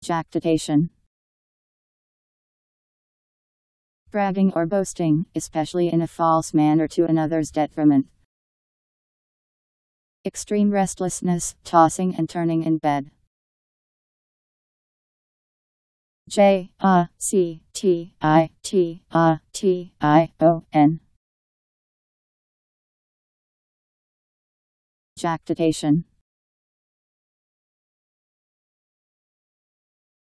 Jactitation. Bragging or boasting, especially in a false manner to another's detriment. Extreme restlessness, tossing and turning in bed. Jactitation. Jactitation.